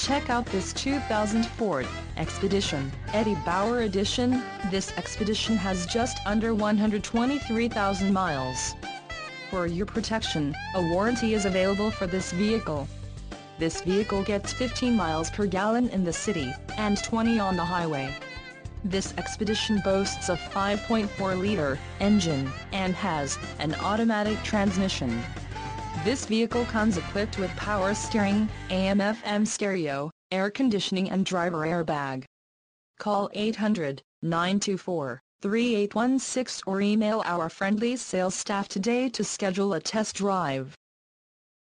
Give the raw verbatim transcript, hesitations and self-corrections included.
Check out this two thousand Ford Expedition, Eddie Bauer Edition. This Expedition has just under one hundred twenty-three thousand miles. For your protection, a warranty is available for this vehicle. This vehicle gets fifteen miles per gallon in the city, and twenty on the highway. This Expedition boasts a five point four liter engine, and has an automatic transmission. This vehicle comes equipped with power steering, A M F M stereo, air conditioning and driver airbag. Call eight hundred, nine two four, three eight one six or email our friendly sales staff today to schedule a test drive.